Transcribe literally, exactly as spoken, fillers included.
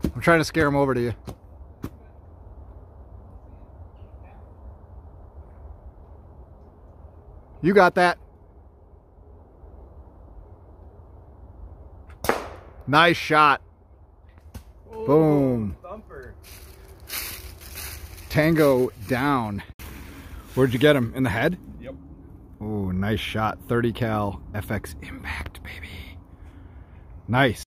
I'm trying to scare him over to you. You got that. Nice shot. Oh, boom. Thumper. Tango down. Where'd you get him? In the head? Yep. Oh, nice shot. thirty cal F X impact, baby. Nice.